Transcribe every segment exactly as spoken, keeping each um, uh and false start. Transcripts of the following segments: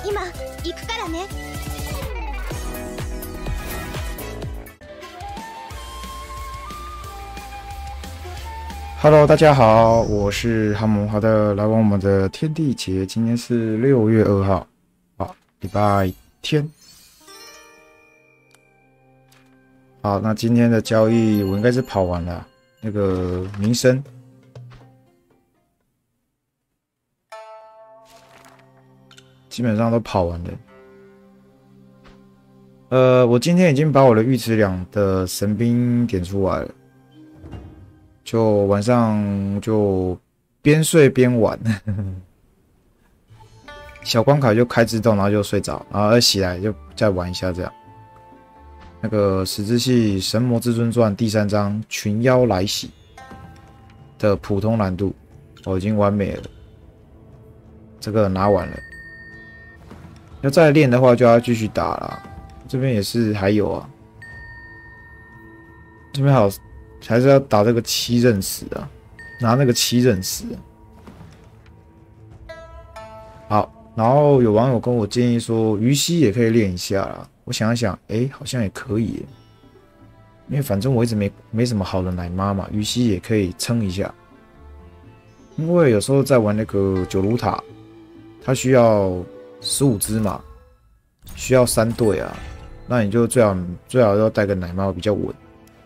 今行くからね。 Hello， 大家好，我是哈姆。好的，来玩我们的天地节，今天是六月二号，好，礼拜天。好，那今天的交易我应该是跑完了，那个民生。基本上都跑完了。呃，我今天已经把我的尉迟两的神兵点出来了，就晚上就边睡边玩，小关卡就开自动，然后就睡着，然后再起来就再玩一下这样。那个十字系神魔至尊传第三章群妖来袭的普通难度，我已经完美了，这个拿完了。要再练的话，就要继续打啦。这边也是还有啊，这边还有还是要打这个七刃石啊，拿那个七刃石、啊。好，然后有网友跟我建议说，鱼溪也可以练一下啦。我想一想，哎、欸，好像也可以耶，因为反正我一直没没什么好的奶妈嘛，鱼溪也可以撑一下。因为有时候在玩那个九卢塔，它需要十五只嘛，需要三队啊，那你就最好最好要带个奶妈比较稳，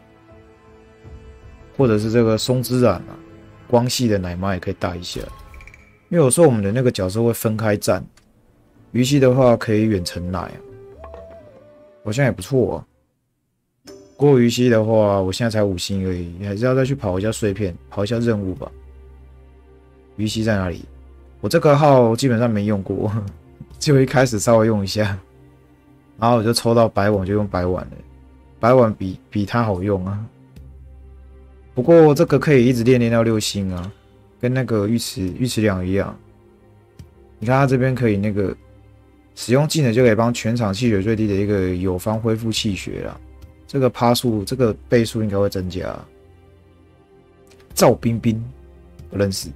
或者是这个松之染啊，光系的奶妈也可以带一下，因为有时候我们的那个角色会分开站，鱼系的话可以远程奶啊，好像也不错啊。不过鱼系的话，我现在才五星而已，还是要再去跑一下碎片，跑一下任务吧。鱼系在哪里？我这个号基本上没用过。就一开始稍微用一下，然后我就抽到白碗就用白碗了，白碗比比它好用啊。不过这个可以一直练练到六星啊，跟那个尉迟尉迟两一样。你看它这边可以那个使用技能就可以帮全场气血最低的一个友方恢复气血啦，这个趴数这个倍数应该会增加。赵冰冰不认识。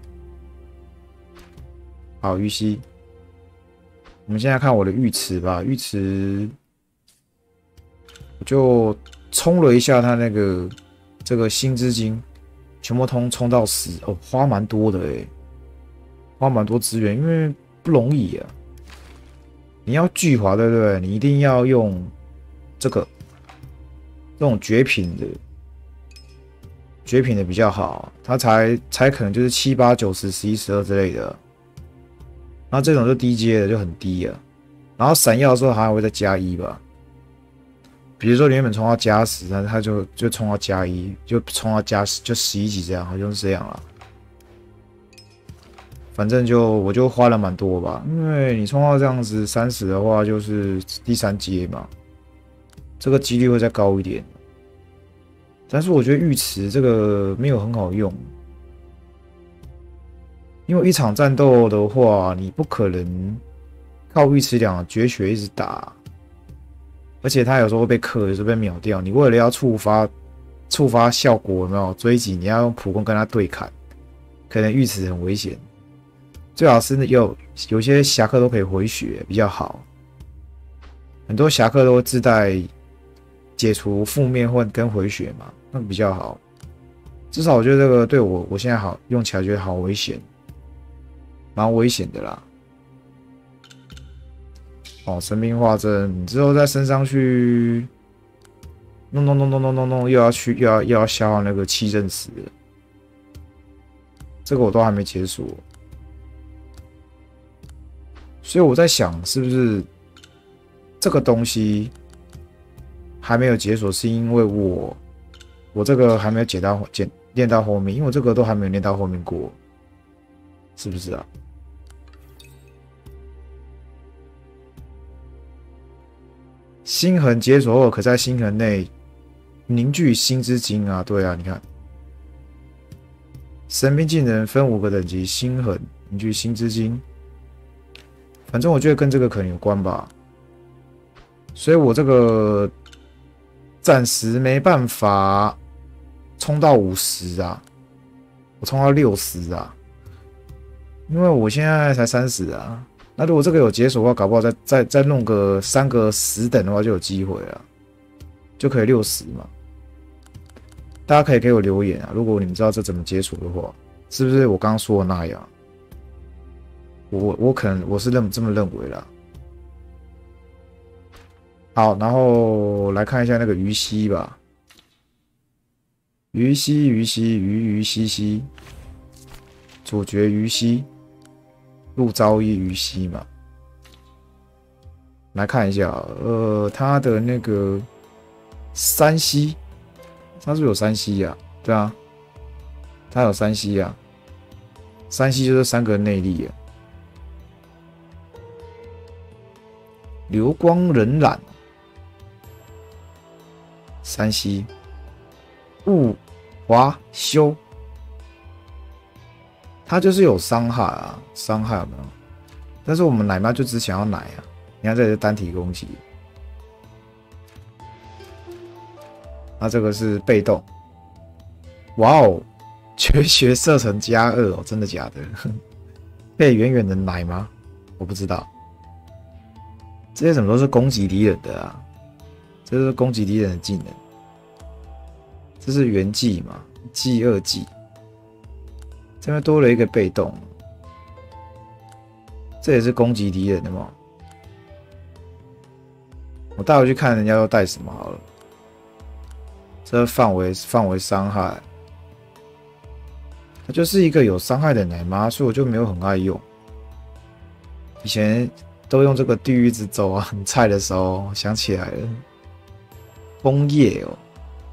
好，虞姬。我们现在看我的尉迟吧，尉迟我就冲了一下他那个这个星之精，全部通冲到十哦，花蛮多的诶，花蛮多资源，因为不容易啊。你要巨华对不对？你一定要用这个这种绝品的，绝品的比较好，它才才可能就是七八九十十一十二之类的。然后这种就低阶的就很低啊，然后闪耀的时候还会再加一吧，比如说你原本冲到加十，但是它就就冲到加一，就冲到加十，就十一级这样，好像是这样啦。反正就我就花了蛮多吧，因为你冲到这样子三十的话，就是第三阶嘛，这个几率会再高一点。但是我觉得尉迟这个没有很好用。因为一场战斗的话，你不可能靠尉迟两绝学一直打，而且他有时候会被克，有时候被秒掉。你为了要触发触发效果，有没有追击？你要用普攻跟他对砍，可能尉迟很危险。最好是有有些侠客都可以回血，比较好。很多侠客都会自带解除负面或跟回血嘛，那比较好。至少我觉得这个对我我现在好用起来觉得好危险。蛮危险的啦，哦，神兵化阵之后再升上去，弄弄弄弄弄弄弄，又要去又要又要消耗那个七刃石了，这个我都还没解锁，所以我在想是不是这个东西还没有解锁，是因为我我这个还没有解到解练到后面，因为我这个都还没有练到后面过，是不是啊？星痕解锁后，可在星痕内凝聚星之精啊！对啊，你看，神兵技能分五个等级，星痕凝聚星之精，反正我觉得跟这个可能有关吧。所以我这个暂时没办法冲到五十啊，我冲到六十啊，因为我现在才三十啊， 那如果这个有解锁的话，搞不好再再再弄个三个十等的话就有机会了，就可以六十嘛。大家可以给我留言啊，如果你们知道这怎么解锁的话，是不是我刚刚说的那样？我我我可能我是认这么认为啦。好，然后来看一下那个鱼溪吧。鱼溪鱼溪鱼鱼溪溪，主角鱼溪，陆昭一鱼溪嘛。来看一下，呃，他的那个山溪，他是不是有山溪呀？对啊，他有山溪啊。山溪就是三个内力啊。流光荏苒，山溪，雾华修，他就是有伤害啊，伤害有没有？但是我们奶妈就只想要奶啊！你看这里是单体攻击，那这个是被动。哇哦，绝学射程加二哦，真的假的？可以远远的奶吗？我不知道。这些什么都是攻击敌人的啊，这是攻击敌人的技能。这是原技嘛，技二技。这边多了一个被动，这也是攻击敌人的嘛。我带回去看人家都带什么好了。这范围范围伤害，它就是一个有伤害的奶妈，所以我就没有很爱用。以前都用这个地狱之舟啊，很菜的时候想起来了，枫叶哦。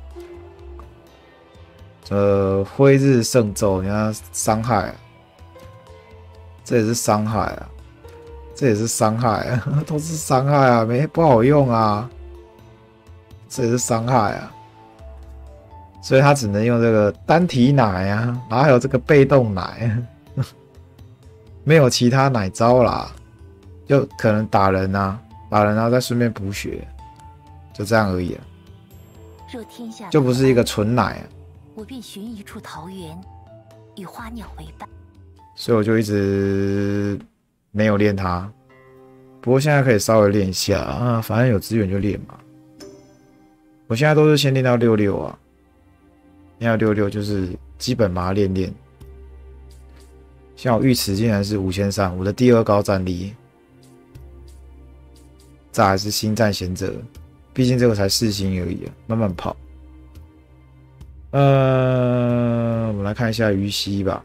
呃，辉日圣咒，你看伤害，这也是伤害啊，这也是伤害啊，都是伤害啊，没不好用啊，这也是伤害啊，所以他只能用这个单体奶啊，然后还有这个被动奶，没有其他奶招啦，就可能打人啊，打人然后再顺便补血，就这样而已啊，就不是一个纯奶啊。 我便寻一处桃源，与花鸟为伴。 所以我就一直没有练它，不过现在可以稍微练一下啊，反正有资源就练嘛。我现在都是先练到六六啊，练到六六就是基本把它练练。像我御池竟然是五千三，我的第二高战力。再来是星战贤者，毕竟这个才四星而已啊，慢慢跑。呃，我们来看一下鱼溪吧，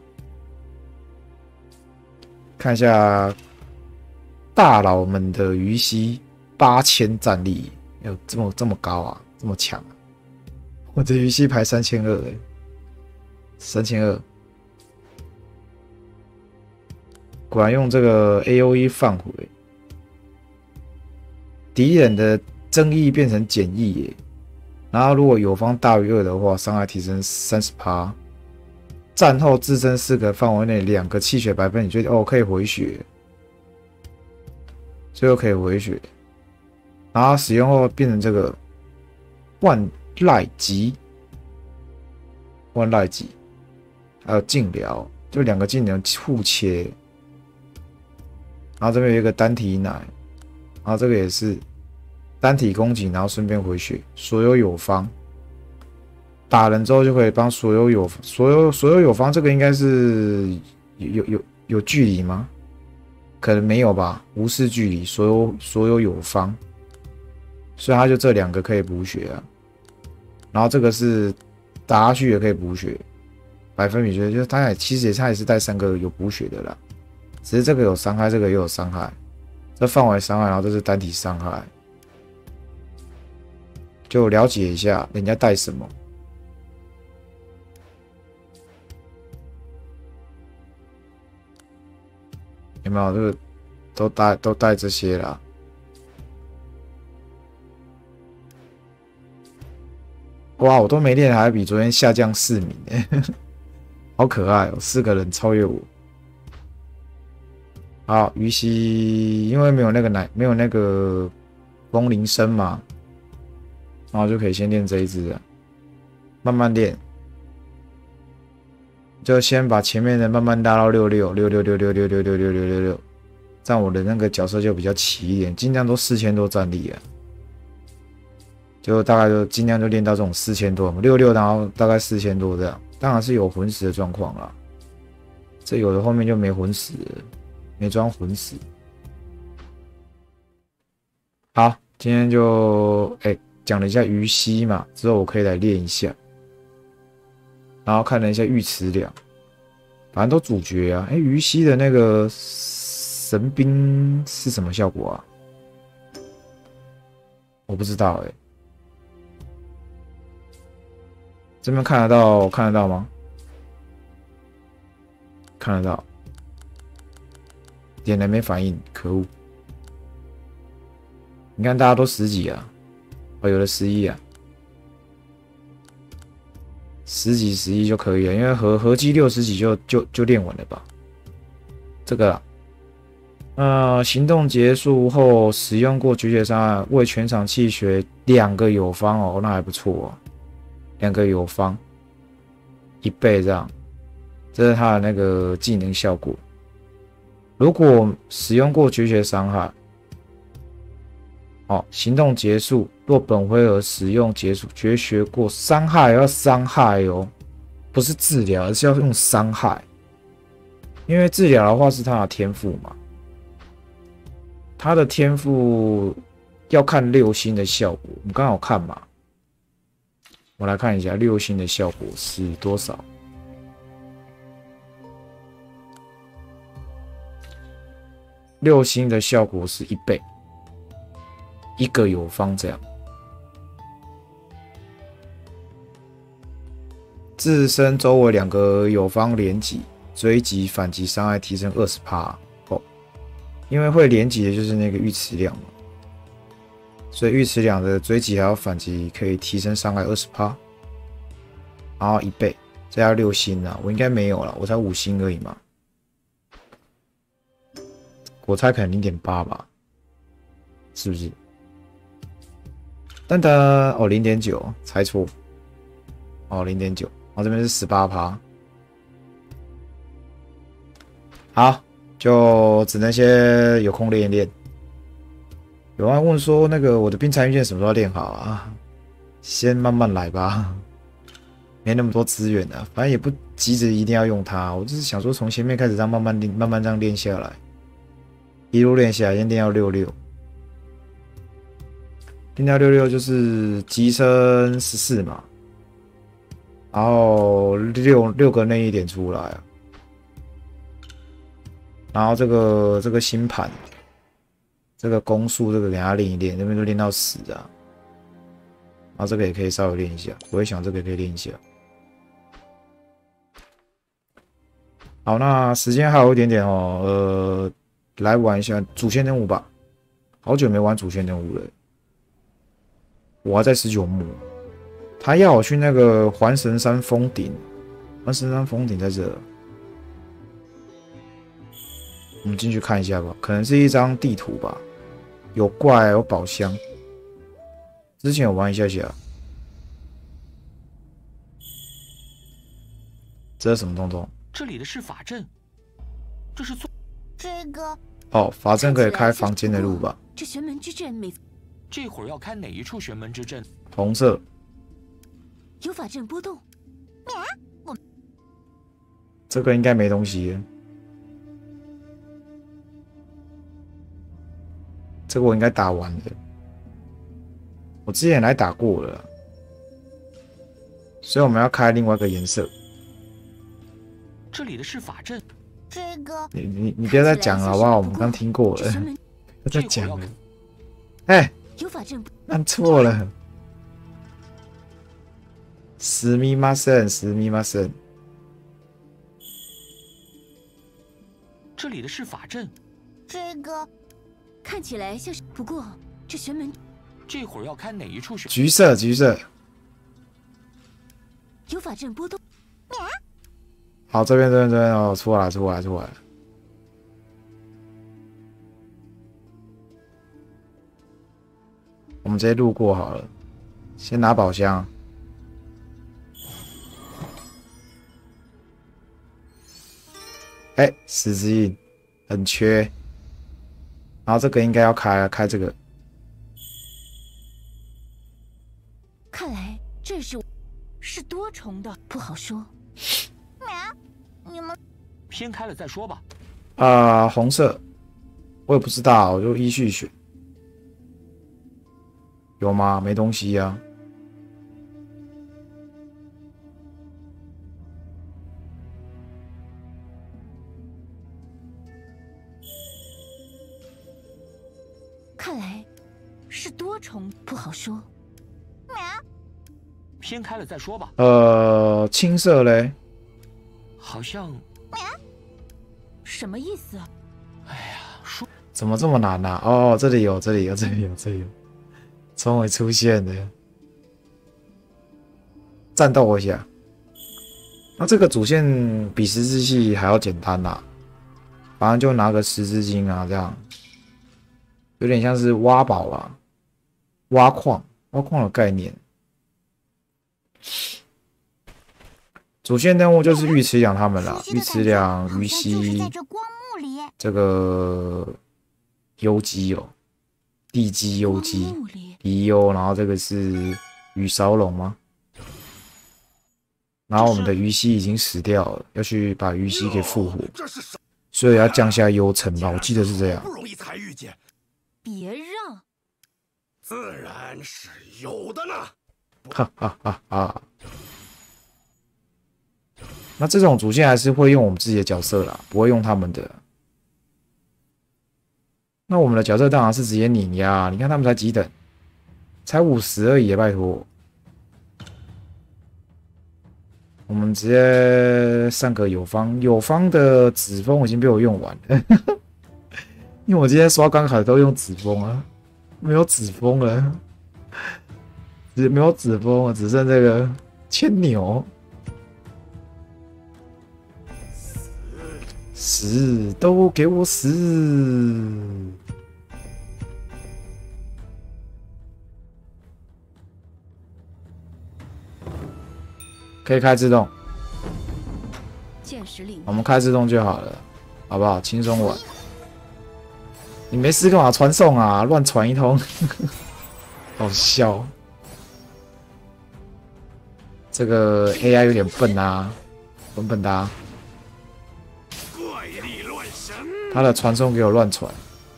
看一下大佬们的鱼溪八千战力，有这么这么高啊，这么强啊！我的鱼溪排三千二哎，三千二，果然用这个 A O E 放回敌人的增益变成减益耶。然后如果友方大于二的话，伤害提升 百分之三十， 战后自身四个范围内两个气血百分，你觉得哦可以回血，最后可以回血，然后使用后变成这个万籁疾，万籁疾，还有劲疗，就两个技能互切，然后这边有一个单体奶，然后这个也是。单体攻击，然后顺便回血，所有友方打人之后就可以帮所有友所有所有友方，这个应该是有有有有距离吗？可能没有吧，无视距离，所有所有友方，所以他就这两个可以补血啊。然后这个是打下去也可以补血，百分比血，就是他也其实也他也是带三个有补血的啦，只是这个有伤害，这个也有伤害，这范围伤害，然后这是单体伤害。就了解一下人家带什么，有没有？这个都带都带这些啦。哇，我都没练，还比昨天下降四名哎，好可爱哦！四个人超越我。好，鱼溪因为没有那个奶，没有那个风铃声嘛。然后就可以先练这一支了，慢慢练，就先把前面的慢慢拉到六六六六六六六六六六六六六， 这样我的那个角色就比较齐一点，尽量都四千多战力啊，就大概就尽量就练到这种四千多，六六然后大概四千多这样，当然是有魂石的状况啦。这有的后面就没魂石了，没装魂石。好，今天就哎讲了一下鱼溪嘛，之后我可以来练一下，然后看了一下尉迟良，反正都主角啊。哎，鱼溪的那个神兵是什么效果啊？我不知道哎、欸，这边看得到看得到吗？看得到，点了没反应，可恶！你看大家都十几啊，哦，有的十一啊，十几十一就可以了，因为合合计六十几就就就练完了吧？这个啦，呃，行动结束后使用过绝学伤害，为全场气血两个友方哦，那还不错哦，两个友方，一倍这样。这是他的那个技能效果。如果使用过绝学伤害，哦，行动结束，若本回合使用结束绝学过伤害，要伤害哦，不是治疗，而是要用伤害。因为治疗的话是他的天赋嘛，他的天赋要看六星的效果。我们刚好看嘛，我来看一下六星的效果是多少。六星的效果是一倍，一个友方这样。自身周围两个友方连击，追击反击伤害提升 百分之二十 哦。因为会连击的就是那个尉迟良嘛，所以尉迟良的追击还有反击可以提升伤害 百分之二十， 然后一倍，这要六星啊，我应该没有了，我才五星而已嘛。我猜可能 零点八 吧，是不是？噔噔，哦 零点九， 猜错。哦 零点九， 哦这边是 百分之十八。好，就只能先有空练一练。有人问说，那个我的冰残玉剑什么时候练好啊？先慢慢来吧，没那么多资源啊，反正也不急着一定要用它。我就是想说，从前面开始这样慢慢练，慢慢这样练下来。一路练下来，先练到六六，练到六六就是机身十四嘛，然后六六个内一点出来啊，然后这个这个星盘，这个攻速这个给它练一练，那边都练到十啊，然后这个也可以稍微练一下，我会想这个也可以练一下。好，那时间还有一点点哦，呃。来玩一下主线任务吧，好久没玩主线任务了。我还在十九幕，他要我去那个环神山峰顶，环神山峰顶在这，我们进去看一下吧。可能是一张地图吧，有怪有宝箱。之前有玩一下下，这是什么东东？ 这里的是法阵，这是做。 这个哦，法阵可以开房间的路吧？ 这玄门之阵没， 这会儿要开哪一处玄门之阵？ 红色有法阵波动。我这个应该没东西。这个我应该打完了，我之前来打过了，所以我们要开另外一个颜色。 这里的是法阵。 这个你你你不要再讲了好不好？我们刚听过了，不要再讲了。哎，按错了。すみません，すみません。 这里的是法阵。 这个看起来像是，不过这玄门。 这会儿要开哪一处玄？ 橘色，橘色。 有法阵波动。 好，这边这边这边哦，出来出来出来。我们直接路过好了，先拿宝箱。哎、欸，十字印很缺， 然后这个应该要开开这个。 看来这是是多重的，不好说。 你们先开了再说吧。 啊、呃，红色，我也不知道，我就依序选。有吗？没东西呀、啊。 看来是多重，不好说。 先开了再说吧。 呃，青色嘞？ 好像什么意思？ 哎呀，说怎么这么难啊？哦，这里有，这里有，这里有，这里有，终于出现了。战斗一下。那这个主线比十字系还要简单啦、啊，反正就拿个十字金啊，这样，有点像是挖宝啊，挖矿，挖矿的概念。主线任务就是尉迟养他们啦，尉迟养、于西，这个幽姬哦，地基幽姬，离幽，然后这个是羽烧龙吗？然后我们的于西已经死掉了，要去把于西给复活，所以要降下幽城吧，我记得是这样。 不容易才遇见， 别让， 自然是有的呢。 哈哈哈哈！那这种主线还是会用我们自己的角色啦，不会用他们的。那我们的角色当然是直接碾压，你看他们才几等，才五十而已，拜托。我们直接上个友方，友方的紫风已经被我用完了，因为我今天刷关卡都用紫风啊，没有紫风了，只没有紫风了，只剩这个牵牛。死，都给我死！可以开自动， 见识领我们开自动就好了，好不好？轻松玩。你没事干嘛传送啊？乱传一通，好笑。这个 A I 有点笨啊，笨笨哒。他的传送给我乱传，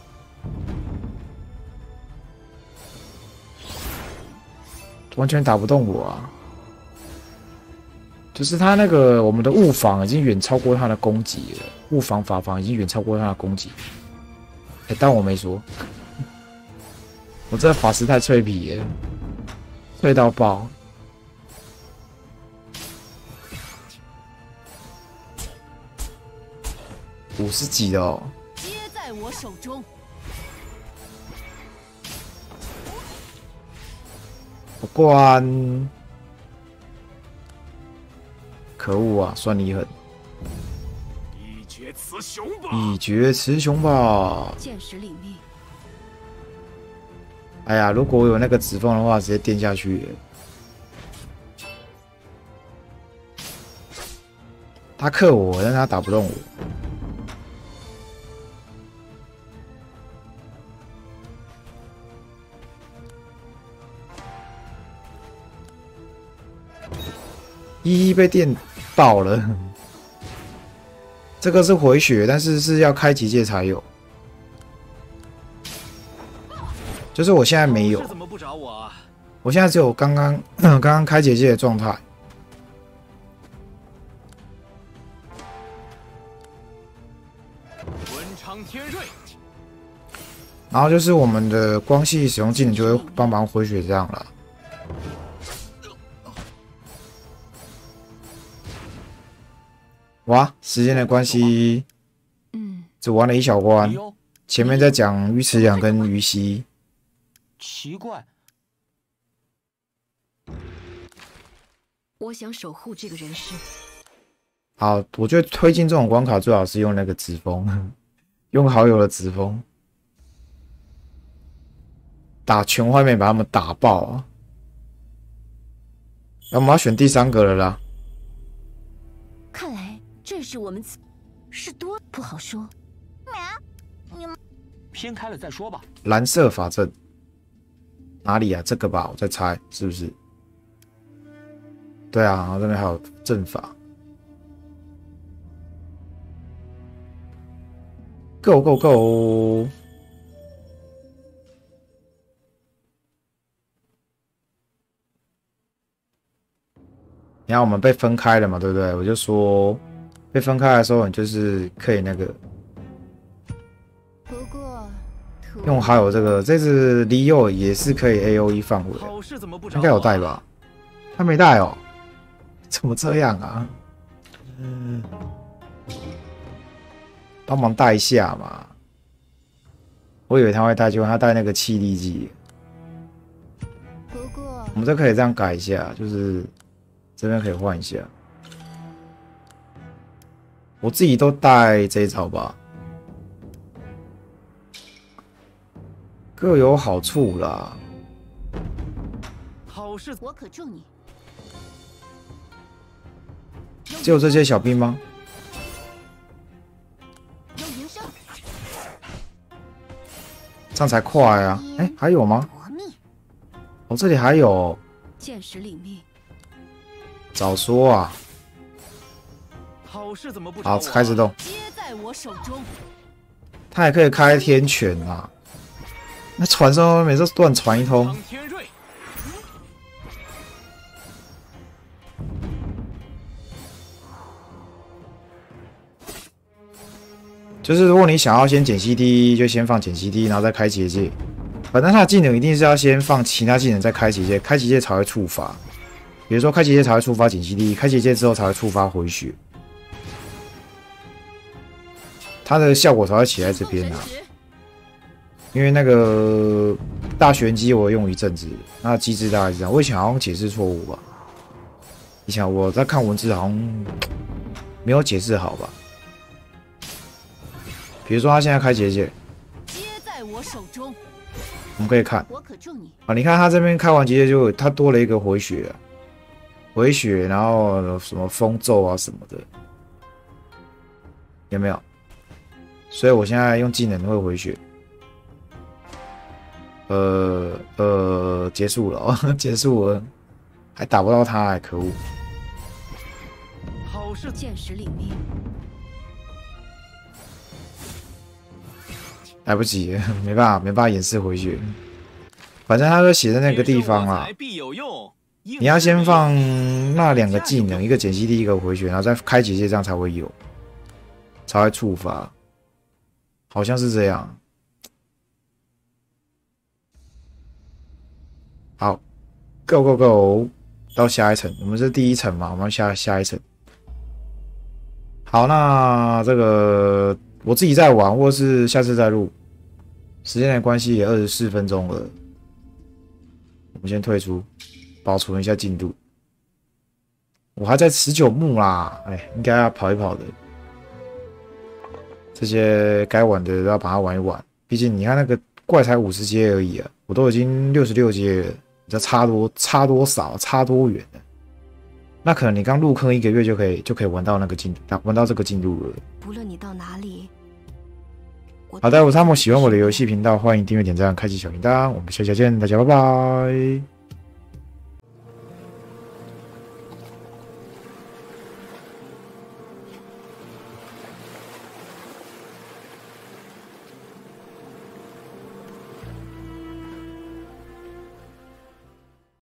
完全打不动我啊！就是他那个我们的物防已经远超过他的攻击了，物防法防已经远超过他的攻击。哎、欸，当我没说，我这法师太脆皮了，脆到爆！五十几的哦， 皆在我手中。 不关，可恶啊！算你狠， 一决雌雄吧！ 一决雌雄吧！ 见识领命。 哎呀，如果我有那个指缝的话，直接垫下去。他克我，但他打不动我。一一被电爆了，这个是回血，但是是要开结界才有，就是我现在没有， 怎么不找我啊？ 我现在只有刚刚刚刚开结界的状态。 文昌天瑞， 然后就是我们的光系使用技能就会帮忙回血这样了。哇，时间的关系， 嗯， 只玩了一小关。 哟， 前面在讲尉迟养跟于西， 奇怪， 我想守护这个人世。 好，我觉得推进这种关卡最好是用那个指锋，用好友的指锋，打全画面把他们打爆啊！那我们要选第三个了啦。 看来这是我们是多不好说。 先开了再说吧。 蓝色法阵哪里啊？这个吧，我在猜是不是？对啊，然后这边还有阵法。Go go go！ 你看我们被分开了嘛，对不对？我就说被分开的时候，你就是可以那个不过用还有这个，这次 Leo 也是可以 A O E 范围， 好事怎么不找应该有带吧？他没带哦，怎么这样啊？嗯，帮忙带一下嘛。我以为他会带，结果他带那个气力剂。 不过我们这可以这样改一下，就是这边可以换一下。我自己都带这一招吧，各有好处啦。 好事我可助你。 只有这些小兵吗？ 有营生这样才快啊！哎、欸，还有吗？ 夺命， 哦，这里还有。 见识里命。 早说啊！ 好事怎么不找好， 我？ 开始动。 皆在我手中。 他也可以开天权啊！那传送每次乱传一通。 苍天瑞， 就是如果你想要先减 C D， 就先放减 C D， 然后再开结界。反正他的技能一定是要先放其他技能再开结界，开结界才会触发。比如说开结界才会触发减 C D， 开结界之后才会触发回血，它的效果才会起在这边啊。因为那个大玄机我用一阵子，那机制大概是这样。我以前好像解释错误吧？以前我在看文字好像没有解释好吧？比如说他现在开结界， 皆在我手中。 我们可以看我可助你。 啊，你看他这边开完结界就他多了一个回血、啊，回血，然后什么风咒啊什么的，有没有？所以我现在用技能会回血。呃呃，结束了哦，结束了，还打不到他，还可恶！ 好事见识里命。 来不及了，没办法，没办法演示回血。反正他都写在那个地方啦。 必有用。 你要先放那两个技能，一个减 C D， 一个回血，然后再开结界，这样才会有，才会触发，好像是这样。好 ，Go Go Go， 到下一层，我们是第一层嘛，我们下下一层。好，那这个我自己在玩，或是下次再录，时间的关系也二十四分钟了，我们先退出，保存一下进度。我还在十九幕啦，哎，应该要跑一跑的。这些该玩的都要把它玩一玩，毕竟你看那个怪才五十阶而已啊，我都已经六十六阶了。你知道差多差多少，差多远了？那可能你刚入坑一个月就可以就可以玩到那个进玩到这个进度了。 不论你到哪里， 好的，我是阿莫，喜欢我的游戏频道，欢迎订阅、点赞、开启小铃铛，我们下期见，大家拜拜。